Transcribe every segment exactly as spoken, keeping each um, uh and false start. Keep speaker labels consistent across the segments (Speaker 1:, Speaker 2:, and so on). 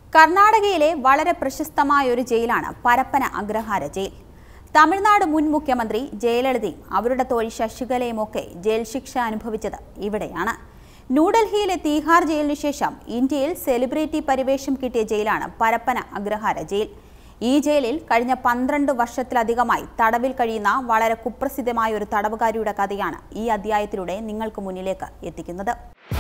Speaker 1: കർണാടകയിലെ വളരെ പ്രശസ്തമായ ഒരു ജയിലാണ് പരപ്പന അഗ്രഹാര ജയിൽ. തമിഴ്നാട് മുൻ മുഖ്യമന്ത്രി ജയലളിതയും അവരുടെ തോഴി ശശികലയുമൊക്കെ ജയിൽ ശിക്ഷ അനുഭവിച്ചത് ഇവിടെയാണ്. ന്യൂഡൽഹിയിലെ തീഹാർ ജയിലിനു ശേഷം ഇന്ത്യയിൽ സെലിബ്രിറ്റി പരിവേഷം കിട്ടിയ ജയിലാണ് പരപ്പന അഗ്രഹാര ജയിൽ. ഈ ജയിലിൽ കഴിഞ്ഞ പന്ത്രണ്ട് വർഷത്തിലധികമായി തടവിൽ കഴിയുന്ന വളരെ കുപ്രസിദ്ധമായ ഒരു തടവുകാരിയുടെ കഥയാണ് ഈ അധ്യായത്തിലൂടെ നിങ്ങൾക്ക് മുന്നിലേക്ക് എത്തിക്കുന്നത്.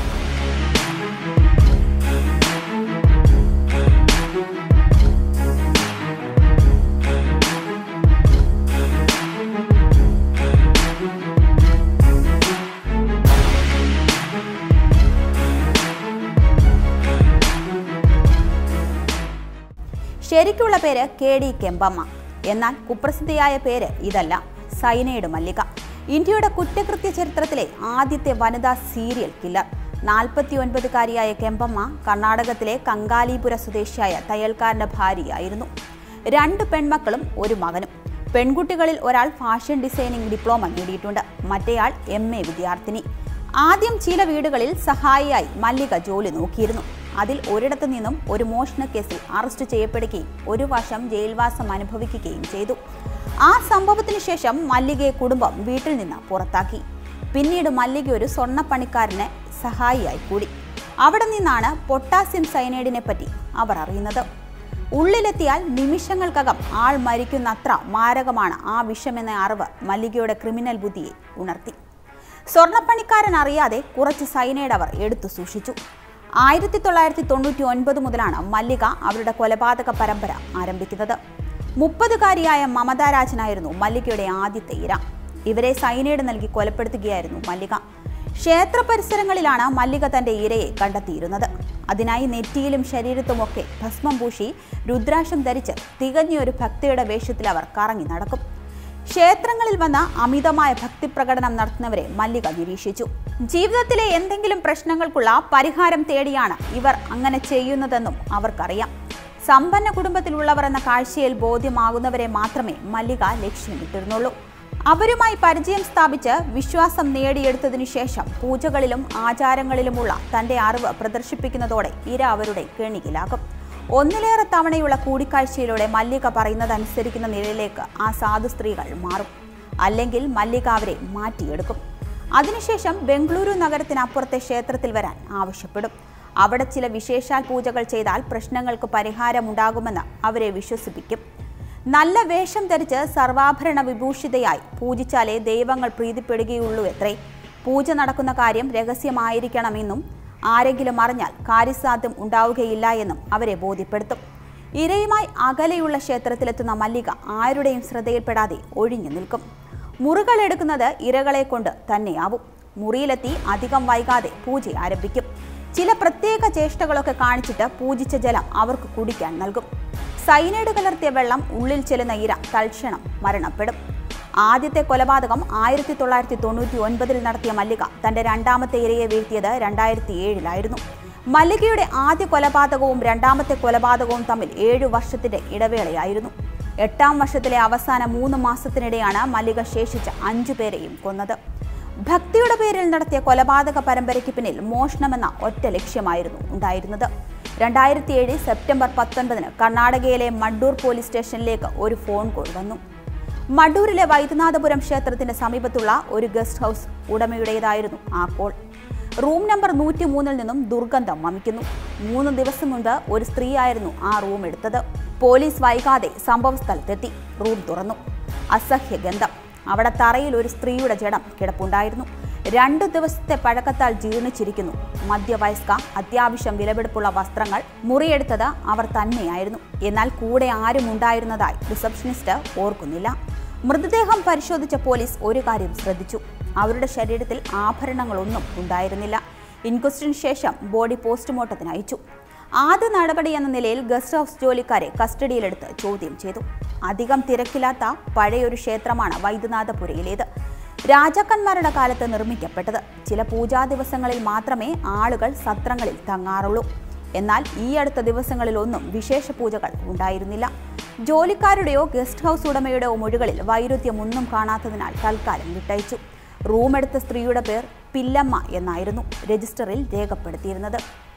Speaker 1: ശരിക്കുള്ള പേര് കെ ഡി കെമ്പമ്മ. എന്നാൽ കുപ്രസിദ്ധിയായ പേര് ഇതല്ല, സൈനൈഡ് മല്ലിക. ഇന്ത്യയുടെ കുറ്റകൃത്യ ചരിത്രത്തിലെ ആദ്യത്തെ വനിതാ സീരിയൽ കില്ലർ. നാൽപ്പത്തി ഒൻപതുകാരിയായ കെമ്പമ്മ കർണാടകത്തിലെ കങ്കാലീപുര സ്വദേശിയായ തയ്യൽക്കാരന്റെ ഭാര്യയായിരുന്നു. രണ്ട് പെൺമക്കളും ഒരു മകനും. പെൺകുട്ടികളിൽ ഒരാൾ ഫാഷൻ ഡിസൈനിങ് ഡിപ്ലോമ നേടിയിട്ടുണ്ട്, മറ്റേയാൾ എം എ വിദ്യാർത്ഥിനി. ആദ്യം ചില വീടുകളിൽ സഹായിയായി മല്ലിക ജോലി നോക്കിയിരുന്നു. അതിൽ ഒരിടത്തു നിന്നും ഒരു മോഷണ കേസിൽ അറസ്റ്റ് ചെയ്യപ്പെടുകയും ഒരു വർഷം ജയിൽവാസം അനുഭവിക്കുകയും ചെയ്തു. ആ സംഭവത്തിന് ശേഷം മല്ലികയെ കുടുംബം വീട്ടിൽ നിന്ന് പുറത്താക്കി. പിന്നീട് മല്ലിക ഒരു സ്വർണ്ണപ്പണിക്കാരനെ സഹായിയായി കൂടി. അവിടെ നിന്നാണ് പൊട്ടാസ്യം സയനൈഡിനെ പറ്റി അവർ അറിയുന്നത്. ഉള്ളിലെത്തിയാൽ നിമിഷങ്ങൾക്കകം ആൾ മരിക്കുന്നത്ര മാരകമാണ് ആ വിഷമെന്ന അറിവ് മല്ലികയുടെ ക്രിമിനൽ ബുദ്ധിയെ ഉണർത്തി. സ്വർണ്ണപ്പണിക്കാരൻ അറിയാതെ കുറച്ച് സയനൈഡ് അവർ എടുത്തു സൂക്ഷിച്ചു. ആയിരത്തി തൊള്ളായിരത്തി തൊണ്ണൂറ്റി ഒൻപത് മുതലാണ് മല്ലിക അവരുടെ കൊലപാതക പരമ്പര ആരംഭിക്കുന്നത്. മുപ്പതുകാരിയായ മമതാ രാജനായിരുന്നു മല്ലികയുടെ ആദ്യത്തെ ഇര. ഇവരെ സൈനൈഡ് നൽകി കൊലപ്പെടുത്തുകയായിരുന്നു മല്ലിക. ക്ഷേത്ര പരിസരങ്ങളിലാണ് മല്ലിക തന്റെ ഇരയെ കണ്ടെത്തിയിരുന്നത്. അതിനായി നെറ്റിയിലും ശരീരത്തുമൊക്കെ ഭസ്മം പൂശി രുദ്രാക്ഷം ധരിച്ച് തികഞ്ഞൊരു ഭക്തിയുടെ വേഷത്തിൽ അവർ കറങ്ങി നടക്കും. ക്ഷേത്രങ്ങളിൽ വന്ന അമിതമായ ഭക്തിപ്രകടനം നടത്തുന്നവരെ മല്ലിക നിരീക്ഷിച്ചു. ജീവിതത്തിലെ എന്തെങ്കിലും പ്രശ്നങ്ങൾക്കുള്ള പരിഹാരം തേടിയാണ് ഇവർ അങ്ങനെ ചെയ്യുന്നതെന്നും അവർക്കറിയാം. സമ്പന്ന കുടുംബത്തിലുള്ളവർ എന്ന കാഴ്ചയിൽ ബോധ്യമാകുന്നവരെ മാത്രമേ മല്ലിക ലക്ഷ്യമിട്ടിരുന്നുള്ളൂ. അവരുമായി പരിചയം സ്ഥാപിച്ച് വിശ്വാസം നേടിയെടുത്തതിനു ശേഷം പൂജകളിലും ആചാരങ്ങളിലുമുള്ള തന്റെ അറിവ് പ്രദർശിപ്പിക്കുന്നതോടെ ഇര അവരുടെ കെണിയിലാകും. ഒന്നിലേറെ തവണയുള്ള കൂടിക്കാഴ്ചയിലൂടെ മല്ലിക പറയുന്നതനുസരിക്കുന്ന നിലയിലേക്ക് ആ സാധു സ്ത്രീകൾ മാറും. അല്ലെങ്കിൽ മല്ലിക അവരെ മാറ്റിയെടുക്കും. അതിനുശേഷം ബംഗളൂരു നഗരത്തിനപ്പുറത്തെ ക്ഷേത്രത്തിൽ വരാൻ ആവശ്യപ്പെടും. അവിടെ ചില വിശേഷാൽ പൂജകൾ ചെയ്താൽ പ്രശ്നങ്ങൾക്ക് പരിഹാരമുണ്ടാകുമെന്ന് അവരെ വിശ്വസിപ്പിക്കും. നല്ല വേഷം ധരിച്ച് സർവാഭരണ വിഭൂഷിതയായി പൂജിച്ചാലേ ദൈവങ്ങൾ പ്രീതിപ്പെടുകയുള്ളൂ എത്രേ. പൂജ നടക്കുന്ന കാര്യം രഹസ്യമായിരിക്കണമെന്നും ആരെങ്കിലും അറിഞ്ഞാൽ കാര്യസാധ്യം ഉണ്ടാവുകയില്ല എന്നും അവരെ ബോധ്യപ്പെടുത്തും. ഇരയുമായി അകലെയുള്ള ക്ഷേത്രത്തിലെത്തുന്ന മല്ലിക ആരുടെയും ശ്രദ്ധയിൽപ്പെടാതെ ഒഴിഞ്ഞു നിൽക്കും. മുറികൾ എടുക്കുന്നത് ഇരകളെ കൊണ്ട് തന്നെയാവും. മുറിയിലെത്തി അധികം വൈകാതെ പൂജ ആരംഭിക്കും. ചില പ്രത്യേക ചേഷ്ടകളൊക്കെ കാണിച്ചിട്ട് പൂജിച്ച ജലം അവർക്ക് കുടിക്കാൻ നൽകും. സൈനൈഡ് കലർത്തിയ വെള്ളം ഉള്ളിൽ ചെല്ലുന്ന ഇര തൽക്ഷണം മരണപ്പെടും. ആദ്യത്തെ കൊലപാതകം ആയിരത്തി തൊള്ളായിരത്തി തൊണ്ണൂറ്റി ഒൻപതിൽ നടത്തിയ മല്ലിക തന്റെ രണ്ടാമത്തെ ഇരയെ വീഴ്ത്തിയത് രണ്ടായിരത്തി ഏഴിലായിരുന്നു. മല്ലികയുടെ ആദ്യ കൊലപാതകവും രണ്ടാമത്തെ കൊലപാതകവും തമ്മിൽ ഏഴു വർഷത്തിന്റെ ഇടവേളയായിരുന്നു. എട്ടാം വർഷത്തിലെ അവസാന മൂന്ന് മാസത്തിനിടെയാണ് മല്ലിക ശേഷിച്ച അഞ്ചു പേരെയും കൊന്നത്. ഭക്തിയുടെ പേരിൽ നടത്തിയ കൊലപാതക പരമ്പരയ്ക്ക് പിന്നിൽ മോഷണമെന്ന ഒറ്റ ലക്ഷ്യമായിരുന്നു ഉണ്ടായിരുന്നത്. രണ്ടായിരത്തി ഏഴ് സെപ്റ്റംബർ പത്തൊൻപതിന് കർണാടകയിലെ മഡ്ഡൂർ പോലീസ് സ്റ്റേഷനിലേക്ക് ഒരു ഫോൺ കോൾ വന്നു. മഡ്ഡൂരിലെ വൈദ്യനാഥപുരം ക്ഷേത്രത്തിന്റെ സമീപത്തുള്ള ഒരു ഗസ്റ്റ് ഹൗസ് ഉടമയുടേതായിരുന്നു ആ കോൾ. റൂം നമ്പർ നൂറ്റി മൂന്നിൽ നിന്നും ദുർഗന്ധം വമിക്കുന്നു. മൂന്ന് ദിവസം മുൻപ് ഒരു സ്ത്രീയായിരുന്നു ആ റൂം എടുത്തത്. പോലീസ് വൈകാതെ സംഭവ സ്ഥലത്തെത്തി. റൂം തുറന്നു. അസഹ്യ ഗന്ധം. അവിടെ തറയിൽ ഒരു സ്ത്രീയുടെ ജഡം കിടപ്പുണ്ടായിരുന്നു. രണ്ടു ദിവസത്തെ പഴക്കത്താൽ ജീർണിച്ചിരിക്കുന്നു. മധ്യവയസ്ക, അത്യാവശ്യം വിലപിടിപ്പുള്ള വസ്ത്രങ്ങൾ. മുറിയെടുത്തത് അവർ തന്നെയായിരുന്നു. എന്നാൽ കൂടെ ആരും ഉണ്ടായിരുന്നതായി റിസപ്ഷനിസ്റ്റ് ഓർക്കുന്നില്ല. മൃതദേഹം പരിശോധിച്ച പോലീസ് ഒരു കാര്യം ശ്രദ്ധിച്ചു. അവരുടെ ശരീരത്തിൽ ആഭരണങ്ങളൊന്നും ഉണ്ടായിരുന്നില്ല. ഇൻക്വസ്റ്റിന് ശേഷം ബോഡി പോസ്റ്റ്മോർട്ടത്തിന് അയച്ചു. ആദ്യ നടപടി എന്ന നിലയിൽ ഗസ്റ്റ് ഹൗസ് ജോലിക്കാരെ കസ്റ്റഡിയിലെടുത്ത് ചോദ്യം ചെയ്തു. അധികം തിരക്കില്ലാത്ത പഴയൊരു ക്ഷേത്രമാണ് വൈദ്യനാഥപുരയിലേത്. രാജാക്കന്മാരുടെ കാലത്ത് നിർമ്മിക്കപ്പെട്ടത്. ചില പൂജാ ദിവസങ്ങളിൽ മാത്രമേ ആളുകൾ സത്രങ്ങളിൽ തങ്ങാറുള്ളൂ. എന്നാൽ ഈ അടുത്ത ദിവസങ്ങളിലൊന്നും വിശേഷ പൂജകൾ ഉണ്ടായിരുന്നില്ല. ജോലിക്കാരുടെയോ ഗസ്റ്റ് ഹൗസ് ഉടമയുടെയോ മൊഴികളിൽ വൈരുദ്ധ്യമൊന്നും കാണാത്തതിനാൽ തൽക്കാലം വിട്ടയച്ചു. റൂമെടുത്ത സ്ത്രീയുടെ പേർ പില്ലമ്മ എന്നായിരുന്നു രജിസ്റ്ററിൽ രേഖപ്പെടുത്തിയിരുന്നത്.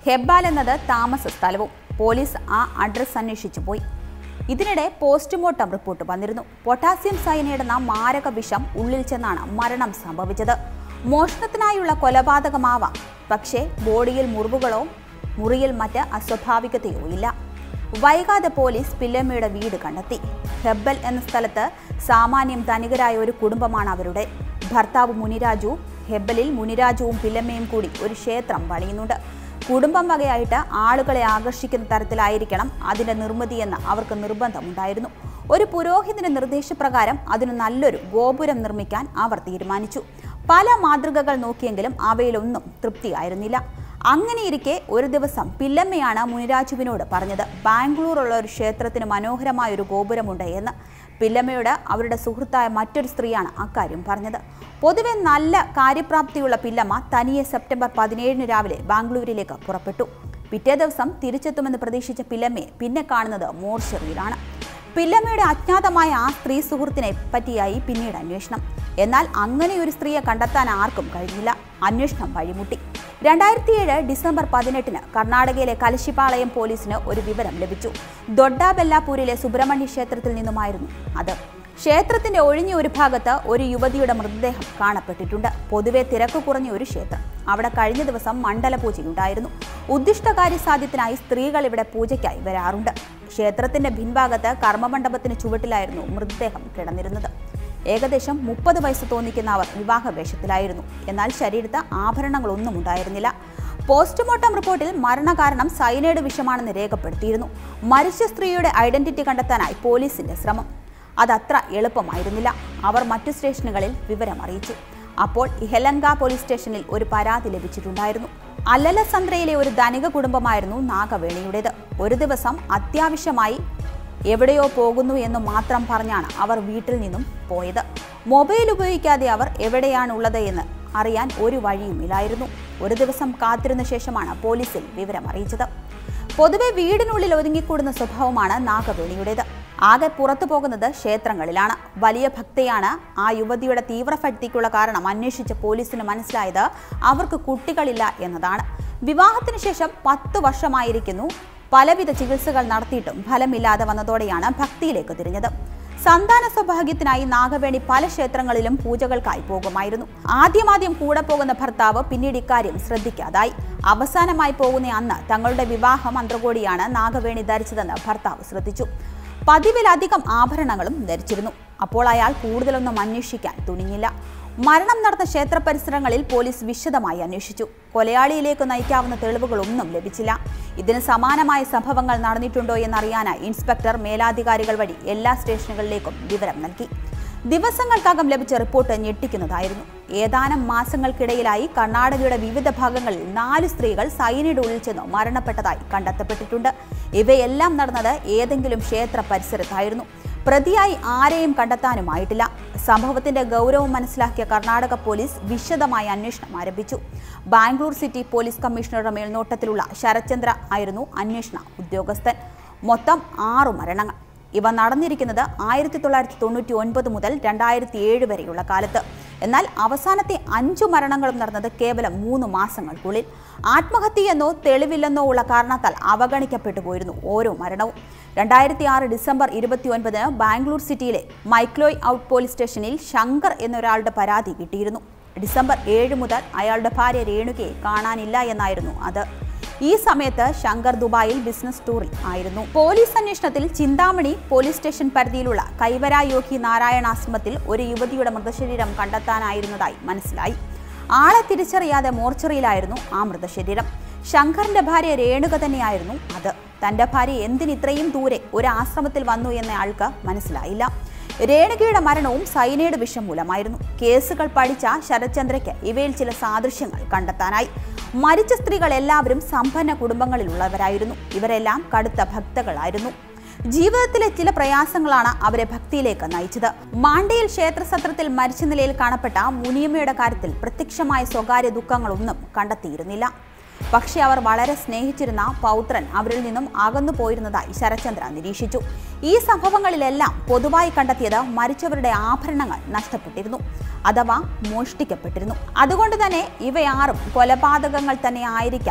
Speaker 1: ഹെബ്ബാൽ എന്നത് താമസ സ്ഥലവും. പോലീസ് ആ അഡ്രസ് അന്വേഷിച്ചു പോയി. ഇതിനിടെ പോസ്റ്റ്മോർട്ടം റിപ്പോർട്ട് വന്നിരുന്നു. പൊട്ടാസ്യം സയനൈഡ് എന്ന മാരക വിഷം ഉള്ളിൽ ചെന്നാണ് മരണം സംഭവിച്ചത്. മോഷണത്തിനായുള്ള കൊലപാതകമാവാം, പക്ഷേ ബോഡിയിൽ മുറിവുകളോ മുറിയിൽ മറ്റ് അസ്വാഭാവികതയോ ഇല്ല. വൈകാതെ പോലീസ് പില്ലമ്മയുടെ വീട് കണ്ടെത്തി. ഹെബ്ബൽ എന്ന സ്ഥലത്ത് സാമാന്യം ധനികരായ ഒരു കുടുംബമാണ് അവരുടെ. ഭർത്താവ് മുനിരാജു. ഹെബ്ബലിൽ മുനിരാജുവും പില്ലമ്മയും കൂടി ഒരു ക്ഷേത്രം പണിയുന്നുണ്ട്. കുടുംബം വകയായിട്ട് ആളുകളെ ആകർഷിക്കുന്ന തരത്തിലായിരിക്കണം അതിൻ്റെ നിർമ്മിതിയെന്ന് അവർക്ക് നിർബന്ധമുണ്ടായിരുന്നു. ഒരു പുരോഹിതന്റെ നിർദ്ദേശപ്രകാരം അതിന് നല്ലൊരു ഗോപുരം നിർമ്മിക്കാൻ അവർ തീരുമാനിച്ചു. പല മാതൃകകൾ നോക്കിയെങ്കിലും അവയിലൊന്നും തൃപ്തിയായിരുന്നില്ല. അങ്ങനെയിരിക്കെ ഒരു ദിവസം പില്ലമ്മയാണ് മുനിരാജുവിനോട് പറഞ്ഞത് ബാംഗ്ലൂരുള്ള ഒരു ക്ഷേത്രത്തിന് മനോഹരമായ ഒരു ഗോപുരമുണ്ട് എന്ന്. പില്ലമ്മയോട് അവരുടെ സുഹൃത്തായ മറ്റൊരു സ്ത്രീയാണ് അക്കാര്യം പറഞ്ഞത്. പൊതുവെ നല്ല കാര്യപ്രാപ്തിയുള്ള പില്ലമ്മ തനിയെ സെപ്റ്റംബർ പതിനേഴിന് രാവിലെ ബാംഗ്ലൂരിലേക്ക് പുറപ്പെട്ടു. പിറ്റേ ദിവസം തിരിച്ചെത്തുമെന്ന് പ്രതീക്ഷിച്ച പില്ലമ്മയെ പിന്നെ കാണുന്നത് മോർച്ചറിയിലാണ്. പില്ലമ്മയുടെ അജ്ഞാതമായ ആ സ്ത്രീ സുഹൃത്തിനെ പറ്റിയായി പിന്നീട് അന്വേഷണം. എന്നാൽ അങ്ങനെ ഒരു സ്ത്രീയെ കണ്ടെത്താൻ ആർക്കും കഴിഞ്ഞില്ല. അന്വേഷണം വഴിമുട്ടി. രണ്ടായിരത്തി ഏഴ് ഡിസംബർ പതിനെട്ടിന് കർണാടകയിലെ കലശിപാളയം പോലീസിന് ഒരു വിവരം ലഭിച്ചു. ദൊഡ്ഡബെല്ലാപൂരിലെ സുബ്രഹ്മണ്യ ക്ഷേത്രത്തിൽ നിന്നുമായിരുന്നു അത്. ക്ഷേത്രത്തിന്റെ ഒഴിഞ്ഞ ഒരു ഭാഗത്ത് ഒരു യുവതിയുടെ മൃതദേഹം കാണപ്പെട്ടിട്ടുണ്ട്. പൊതുവെ തിരക്ക് കുറഞ്ഞ ഒരു ക്ഷേത്രം. അവിടെ കഴിഞ്ഞ ദിവസം മണ്ഡല പൂജയുണ്ടായിരുന്നു. ഉദ്ദിഷ്ടകാര്യസാധ്യത്തിനായി സ്ത്രീകൾ ഇവിടെ പൂജയ്ക്കായി വരാറുണ്ട്. ക്ഷേത്രത്തിന്റെ പിൻഭാഗത്ത് കർമ്മമണ്ഡപത്തിന് ചുവട്ടിലായിരുന്നു മൃതദേഹം കിടന്നിരുന്നത്. ഏകദേശം മുപ്പത് വയസ്സ് തോന്നിക്കുന്ന അവർ വിവാഹ വേഷത്തിലായിരുന്നു. എന്നാൽ ശരീരത്ത് ആഭരണങ്ങളൊന്നും ഉണ്ടായിരുന്നില്ല. പോസ്റ്റ്മോർട്ടം റിപ്പോർട്ടിൽ മരണകാരണം സയനൈഡ് വിഷമാണെന്ന് രേഖപ്പെടുത്തിയിരുന്നു. മരിച്ച സ്ത്രീയുടെ ഐഡന്റിറ്റി കണ്ടെത്താനായി പോലീസിന്റെ ശ്രമം. അതത്ര എളുപ്പമായിരുന്നില്ല. അവർ മറ്റു സ്റ്റേഷനുകളിൽ വിവരം അറിയിച്ചു. അപ്പോൾ ഇഹലങ്ക പോലീസ് സ്റ്റേഷനിൽ ഒരു പരാതി ലഭിച്ചിട്ടുണ്ടായിരുന്നു. അല്ലലസന്ദ്രയിലെ ഒരു ധനിക കുടുംബമായിരുന്നു നാഗവേണിയുടേത്. ഒരു ദിവസം അത്യാവശ്യമായി എവിടെയോ പോകുന്നു എന്ന് മാത്രം പറഞ്ഞാണ് അവർ വീട്ടിൽ നിന്നും പോയത്. മൊബൈൽ ഉപയോഗിക്കാതെ അവർ എവിടെയാണുള്ളത് എന്ന് അറിയാൻ ഒരു വഴിയുമില്ലായിരുന്നു. ഒരു ദിവസം കാത്തിരുന്ന ശേഷമാണ് പോലീസിൽ വിവരം അറിയിച്ചത്. പൊതുവെ വീടിനുള്ളിൽ ഒതുങ്ങിക്കൂടുന്ന സ്വഭാവമാണ് നാഗവേണിയുടേത്. ആകെ പുറത്തു പോകുന്നത് ക്ഷേത്രങ്ങളിലാണ്. വലിയ ഭക്തയാണ്. ആ യുവതിയുടെ തീവ്രഭക്തിക്കുള്ള കാരണം അന്വേഷിച്ച പോലീസിന് മനസ്സിലായത് അവർക്ക് കുട്ടികളില്ല എന്നതാണ്. വിവാഹത്തിന് ശേഷം പത്തു വർഷമായിരിക്കുന്നു. പലവിധ ചികിത്സകൾ നടത്തിയിട്ടും ഫലമില്ലാതെ വന്നതോടെയാണ് ഭക്തിയിലേക്ക് തിരിഞ്ഞത്. സന്താന സൗഭാഗ്യത്തിനായി നാഗവേണി പല ക്ഷേത്രങ്ങളിലും പൂജകൾക്കായി പോകുമായിരുന്നു. ആദ്യമാദ്യം കൂടെ പോകുന്ന ഭർത്താവ് പിന്നീട് ഇക്കാര്യം ശ്രദ്ധിക്കാതായി. അവസാനമായി പോകുന്ന അന്ന് തങ്ങളുടെ വിവാഹ മന്ത്രകോടിയാണ് നാഗവേണി ധരിച്ചതെന്ന് ഭർത്താവ് ശ്രദ്ധിച്ചു. പതിവിലധികം ആഭരണങ്ങളും ധരിച്ചിരുന്നു. അപ്പോൾ അയാൾ കൂടുതലൊന്നും അന്വേഷിക്കാൻ തുനിഞ്ഞില്ല. മരണം നടന്ന ക്ഷേത്ര പരിസരങ്ങളിൽ പോലീസ് വിശദമായി അന്വേഷിച്ചു. കൊലയാളിയിലേക്ക് നയിക്കാവുന്ന തെളിവുകളൊന്നും ലഭിച്ചില്ല. ഇതിന് സമാനമായ സംഭവങ്ങൾ നടന്നിട്ടുണ്ടോ എന്നറിയാനായി ഇൻസ്പെക്ടർ മേലാധികാരികൾ വഴി എല്ലാ സ്റ്റേഷനുകളിലേക്കും വിവരം നൽകി. ദിവസങ്ങൾക്കകം ലഭിച്ച റിപ്പോർട്ട് ഞെട്ടിക്കുന്നതായിരുന്നു. ഏതാനും മാസങ്ങൾക്കിടയിലായി കർണാടകയുടെ വിവിധ ഭാഗങ്ങളിൽ നാല് സ്ത്രീകൾ സയനൈഡ് ഉള്ളിൽ ചെന്ന് മരണപ്പെട്ടതായി കണ്ടെത്തപ്പെട്ടിട്ടുണ്ട്. ഇവയെല്ലാം നടന്നത് ഏതെങ്കിലും ക്ഷേത്ര പരിസരത്തായിരുന്നു. പ്രതിയായി ആരെയും കണ്ടെത്താനുമായിട്ടില്ല. സംഭവത്തിന്റെ ഗൗരവം മനസ്സിലാക്കിയ കർണാടക പോലീസ് വിശദമായ അന്വേഷണം ആരംഭിച്ചു. ബാംഗ്ലൂർ സിറ്റി പോലീസ് കമ്മീഷണറുടെ മേൽനോട്ടത്തിലുള്ള ശരത്ചന്ദ്ര ആയിരുന്നു അന്വേഷണ ഉദ്യോഗസ്ഥൻ. മൊത്തം ആറു മരണങ്ങൾ. ഇവ നടന്നിരിക്കുന്നത് ആയിരത്തി തൊള്ളായിരത്തി തൊണ്ണൂറ്റി ഒൻപത് മുതൽ രണ്ടായിരത്തി ഏഴ് വരെയുള്ള കാലത്ത്. എന്നാൽ അവസാനത്തെ അഞ്ചു മരണങ്ങളും നടന്നത് കേവലം മൂന്ന് മാസങ്ങൾക്കുള്ളിൽ. ആത്മഹത്യയെന്നോ തെളിവില്ലെന്നോ ഉള്ള കാരണത്താൽ അവഗണിക്കപ്പെട്ടു പോയിരുന്നു ഓരോ മരണവും. രണ്ടായിരത്തി ആറ് ഡിസംബർ ഇരുപത്തി ഒൻപതിന് ബാംഗ്ലൂർ സിറ്റിയിലെ മൈക്ലോയ് ഔട്ട് പോലീസ് സ്റ്റേഷനിൽ ശങ്കർ എന്നൊരാളുടെ പരാതി കിട്ടിയിരുന്നു. ഡിസംബർ ഏഴ് മുതൽ അയാളുടെ ഭാര്യ രേണുകയെ കാണാനില്ല എന്നായിരുന്നു അത്. ഈ സമയത്ത് ശങ്കർ ദുബായിൽ ബിസിനസ് ടൂറിൽ ആയിരുന്നു. പോലീസ് അന്വേഷണത്തിൽ ചിന്താമണി പോലീസ് സ്റ്റേഷൻ പരിധിയിലുള്ള കൈവരായോഗി നാരായണാശ്രമത്തിൽ ഒരു യുവതിയുടെ മൃതശരീരം കണ്ടെത്താനായിരുന്നതായി മനസ്സിലായി. ആളെ തിരിച്ചറിയാതെ മോർച്ചറിയിലായിരുന്നു ആ മൃതശരീരം. ശങ്കറിന്റെ ഭാര്യ രേണുക തന്നെയായിരുന്നു അത്. തന്റെ ഭാര്യ എന്തിനിത്രയും ദൂരെ ഒരു ആശ്രമത്തിൽ വന്നു എന്ന ആൾക്ക് മനസ്സിലായില്ല. രേണുകയുടെ മരണവും സയനൈഡ് വിഷം മൂലമായിരുന്നു. കേസുകൾ പഠിച്ച ശരത്ചന്ദ്രയ്ക്ക് ഇവയിൽ ചില സാദൃശ്യങ്ങൾ കണ്ടെത്താനായി. മരിച്ച സ്ത്രീകൾ എല്ലാവരും സമ്പന്ന കുടുംബങ്ങളിലുള്ളവരായിരുന്നു. ഇവരെല്ലാം കടുത്ത ഭക്തകളായിരുന്നു. ജീവിതത്തിലെ ചില പ്രയാസങ്ങളാണ് അവരെ ഭക്തിയിലേക്ക് നയിച്ചത്. മാണ്ഡയിൽ ക്ഷേത്രസത്രത്തിൽ മരിച്ച നിലയിൽ കാണപ്പെട്ട മുനിയമ്മയുടെ കാര്യത്തിൽ പ്രത്യക്ഷമായ സ്വകാര്യ ദുഃഖങ്ങളൊന്നും കണ്ടെത്തിയിരുന്നില്ല. പക്ഷെ അവർ വളരെ സ്നേഹിച്ചിരുന്ന പൗത്രൻ അവരിൽ നിന്നും അകന്നു പോയിരുന്നതായി ശരത്ചന്ദ്ര നിരീക്ഷിച്ചു. ഈ സംഭവങ്ങളിലെല്ലാം പൊതുവായി കണ്ടെത്തിയത് മരിച്ചവരുടെ ആഭരണങ്ങൾ നഷ്ടപ്പെട്ടിരുന്നു അഥവാ മോഷ്ടിക്കപ്പെട്ടിരുന്നു. അതുകൊണ്ട് തന്നെ ഇവയാറും കൊലപാതകങ്ങൾ തന്നെ ആയിരിക്കാം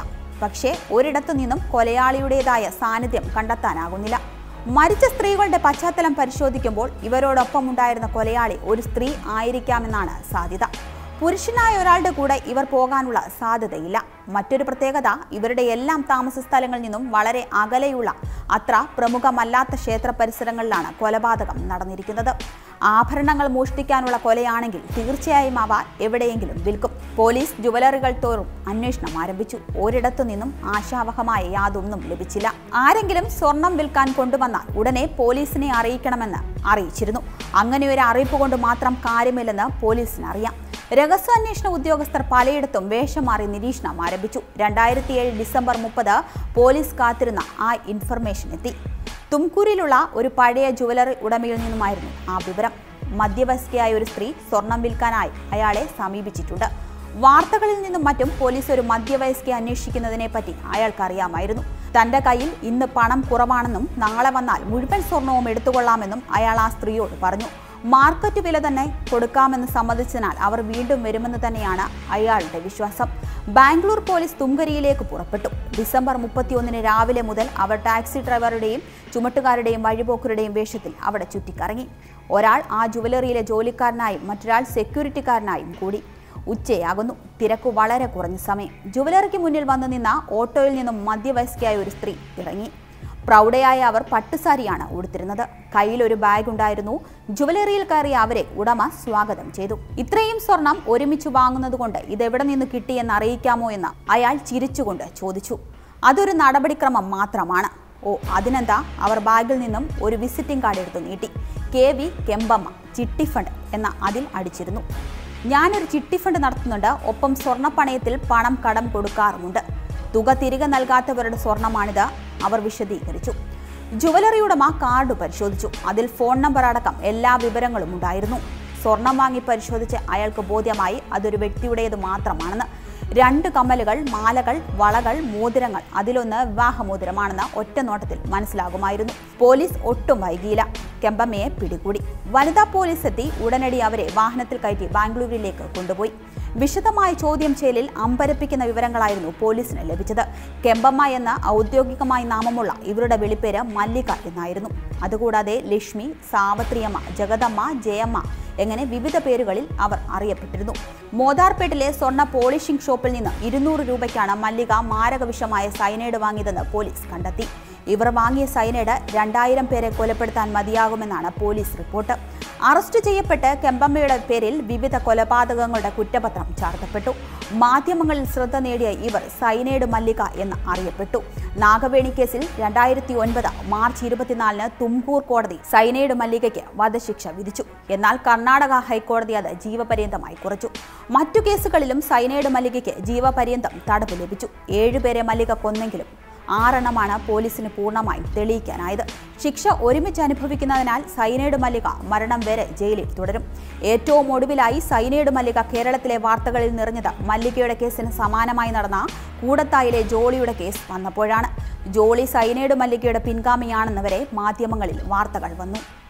Speaker 1: പക്ഷേ ഒരിടത്തു നിന്നും കൊലയാളിയുടേതായ സാന്നിധ്യം കണ്ടെത്താനാകുന്നില്ല. മരിച്ച സ്ത്രീകളുടെ പശ്ചാത്തലം പരിശോധിക്കുമ്പോൾ ഇവരോടൊപ്പം ഉണ്ടായിരുന്ന കൊലയാളി ഒരു സ്ത്രീ ആയിരിക്കാമെന്നാണ് സാധ്യത. പുരുഷനായ ഒരാളുടെ കൂടെ ഇവർ പോകാനുള്ള സാധ്യതയില്ല. മറ്റൊരു പ്രത്യേകത, ഇവരുടെ എല്ലാം താമസ സ്ഥലങ്ങളിൽ നിന്നും വളരെ അകലെയുള്ള അത്ര പ്രമുഖമല്ലാത്ത ക്ഷേത്ര പരിസരങ്ങളിലാണ് കൊലപാതകം നടന്നിരിക്കുന്നത്. ആഭരണങ്ങൾ മോഷ്ടിക്കാനുള്ള കൊലയാണെങ്കിൽ തീർച്ചയായും അവ എവിടെയെങ്കിലും വിൽക്കും. പോലീസ് ജുവലറികൾ തോറും അന്വേഷണം ആരംഭിച്ചു. ഒരിടത്തു നിന്നും ആശാവഹമായ യാതൊന്നും ലഭിച്ചില്ല. ആരെങ്കിലും സ്വർണം വിൽക്കാൻ കൊണ്ടുവന്നാൽ ഉടനെ പോലീസിനെ അറിയിക്കണമെന്ന് അറിയിച്ചിരുന്നു. അങ്ങനെ ഒരു അറിയിപ്പ് കൊണ്ട് മാത്രം കാര്യമില്ലെന്ന് പോലീസിന് അറിയാം. രഹസ്യാന്വേഷണ ഉദ്യോഗസ്ഥർ പലയിടത്തും വേഷം മാറി നിരീക്ഷണം ആരംഭിച്ചു. രണ്ടായിരത്തി ഏഴ് ഡിസംബർ മുപ്പത് പോലീസ് കാത്തിരുന്ന ആ ഇൻഫർമേഷൻ എത്തി. തുംകൂരിലുള്ള ഒരു പഴയ ജുവലറി ഉടമയിൽ നിന്നുമായിരുന്നു ആ വിവരം. മധ്യവയസ്കയായ ഒരു സ്ത്രീ സ്വർണം വിൽക്കാനായി അയാളെ സമീപിച്ചിട്ടുണ്ട്. വാർത്തകളിൽ നിന്നും മറ്റും പോലീസ് ഒരു മധ്യവയസ്കയെ അന്വേഷിക്കുന്നതിനെ പറ്റി അയാൾക്കറിയാമായിരുന്നു. തന്റെ കയ്യിൽ ഇന്ന് പണം കുറവാണെന്നും നാളെ വന്നാൽ മുഴുവൻ സ്വർണവും എടുത്തുകൊള്ളാമെന്നും അയാൾ ആ സ്ത്രീയോട് പറഞ്ഞു. മാർക്കറ്റ് വില തന്നെ കൊടുക്കാമെന്ന് സമ്മതിച്ചതിനാൽ അവർ വീണ്ടും വരുമെന്ന് തന്നെയാണ് അയാളുടെ വിശ്വാസം. ബാംഗ്ലൂർ പോലീസ് തുംകരിയിലേക്ക് പുറപ്പെട്ടു. ഡിസംബർ മുപ്പത്തിയൊന്നിന് രാവിലെ മുതൽ അവർ ടാക്സി ഡ്രൈവറുടെയും ചുമട്ടുകാരുടെയും വഴിപോക്കരുടെയും വേഷത്തിൽ അവിടെ ചുറ്റിക്കറങ്ങി. ഒരാൾ ആ ജുവലറിയിലെ ജോലിക്കാരനായും മറ്റൊരാൾ സെക്യൂരിറ്റിക്കാരനായും കൂടി. ഉച്ചയാകുന്നു. തിരക്ക് വളരെ കുറഞ്ഞ സമയം. ജുവലറിക്ക് മുന്നിൽ വന്നു നിന്ന ഓട്ടോയിൽ നിന്നും മധ്യവയസ്കയായ ഒരു സ്ത്രീ ഇറങ്ങി. പ്രൗഢയായ അവർ പട്ടുസാരിയാണ് ഉടുത്തിരുന്നത്. കയ്യിൽ ഒരു ബാഗ് ഉണ്ടായിരുന്നു. ജുവലറിയിൽ കയറിയ അവരെ ഉടമ സ്വാഗതം ചെയ്തു. ഇത്രയും സ്വർണം ഒരുമിച്ച് വാങ്ങുന്നത് കൊണ്ട് ഇതെവിടെ നിന്ന് കിട്ടിയെന്ന് അറിയിക്കാമോ എന്ന് അയാൾ ചിരിച്ചുകൊണ്ട് ചോദിച്ചു. അതൊരു നടപടിക്രമം മാത്രമാണ്. ഓ, അതിനെന്താ? അവർ ബാഗിൽ നിന്നും ഒരു വിസിറ്റിംഗ് കാർഡ് എടുത്തു നീട്ടി. കെ വി കെമ്പമ്മ ചിട്ടി ഫണ്ട് എന്ന അതിൽ അടിച്ചിരുന്നു. ഞാനൊരു ചിട്ടി ഫണ്ട് നടത്തുന്നുണ്ട്. ഒപ്പം സ്വർണ്ണപ്പണയത്തിൽ പണം കടം കൊടുക്കാറുമുണ്ട്. തുക തിരികെ നൽകാത്തവരുടെ സ്വർണമാണിത്, അവർ വിശദീകരിച്ചു. ജുവലറി ഉടമ കാർഡ് പരിശോധിച്ചു. അതിൽ ഫോൺ നമ്പർ അടക്കം എല്ലാ വിവരങ്ങളും ഉണ്ടായിരുന്നു. സ്വർണം വാങ്ങി പരിശോധിച്ച് അയാൾക്ക് ബോധ്യമായി അതൊരു വ്യക്തിയുടേത് മാത്രമാണെന്ന്. രണ്ട് കമ്മലുകൾ, മാലകൾ, വളകൾ, മോതിരങ്ങൾ, അതിലൊന്ന് വിവാഹമോതിരമാണെന്ന് ഒറ്റ നോട്ടത്തിൽ മനസ്സിലാകുമായിരുന്നു. പോലീസ് ഒട്ടും വൈകിയില്ല. കെമ്പമ്മയെ പിടികൂടി. വനിതാ പോലീസ് എത്തി. ഉടനടി അവരെ വാഹനത്തിൽ കയറ്റി ബാംഗ്ലൂരിലേക്ക് കൊണ്ടുപോയി. വിശദമായ ചോദ്യം ചെയ്യലിൽ അമ്പരപ്പിക്കുന്ന വിവരങ്ങളായിരുന്നു പോലീസിന് ലഭിച്ചത്. കെമ്പമ്മ എന്ന ഔദ്യോഗികമായി നാമമുള്ള ഇവരുടെ വിളിപ്പേര് മല്ലിക എന്നായിരുന്നു. അതുകൂടാതെ ലക്ഷ്മി, സാവത്രിയമ്മ, ജഗദമ്മ, ജയമ്മ എങ്ങനെ വിവിധ പേരുകളിൽ അവർ അറിയപ്പെട്ടിരുന്നു. മോദാർപേട്ടിലെ സ്വർണ്ണ പോളിഷിംഗ് ഷോപ്പിൽ നിന്ന് ഇരുന്നൂറ് രൂപയ്ക്കാണ് മല്ലിക മാരകവിഷമായ സൈനൈഡ് വാങ്ങിയതെന്ന് പോലീസ് കണ്ടെത്തി. ഇവർ വാങ്ങിയ സൈനൈഡ് രണ്ടായിരം പേരെ കൊലപ്പെടുത്താൻ മതിയാകുമെന്നാണ് പോലീസ് റിപ്പോർട്ട്. അറസ്റ്റ് ചെയ്യപ്പെട്ട് കെമ്പമ്മയുടെ പേരിൽ വിവിധ കൊലപാതകങ്ങളുടെ കുറ്റപത്രം ചാർത്തപ്പെട്ടു. മാധ്യമങ്ങളിൽ ശ്രദ്ധ നേടിയ ഇവർ സൈനൈഡ് മല്ലിക എന്ന് അറിയപ്പെട്ടു. നാഗവേണി കേസിൽ രണ്ടായിരത്തി ഒൻപത് മാർച്ച് ഇരുപത്തിനാലിന് തുംകൂർ കോടതി സൈനൈഡ് മല്ലികയ്ക്ക് വധശിക്ഷ വിധിച്ചു. എന്നാൽ കർണാടക ഹൈക്കോടതി അത് ജീവപര്യന്തമായി കുറച്ചു. മറ്റു കേസുകളിലും സൈനൈഡ് മല്ലികയ്ക്ക് ജീവപര്യന്തം തടവ് ലഭിച്ചു. ഏഴുപേരെ മല്ലിക കൊന്നെങ്കിലും ആറെണ്ണമാണ് പോലീസിന് പൂർണ്ണമായും തെളിയിക്കാനായത്. ശിക്ഷ ഒരുമിച്ച് അനുഭവിക്കുന്നതിനാൽ സൈനൈഡ് മല്ലിക മരണം വരെ ജയിലിൽ തുടരും. ഏറ്റവും ഒടുവിലായി സൈനൈഡ് മല്ലിക കേരളത്തിലെ വാർത്തകളിൽ നിറഞ്ഞത് മല്ലികയുടെ കേസിന് സമാനമായി നടന്ന കൂടത്തായിലെ ജോളിയുടെ കേസ് വന്നപ്പോഴാണ്. ജോളി സൈനൈഡ് മല്ലികയുടെ പിൻഗാമിയാണെന്ന് വരെ മാധ്യമങ്ങളിൽ വാർത്തകൾ വന്നു.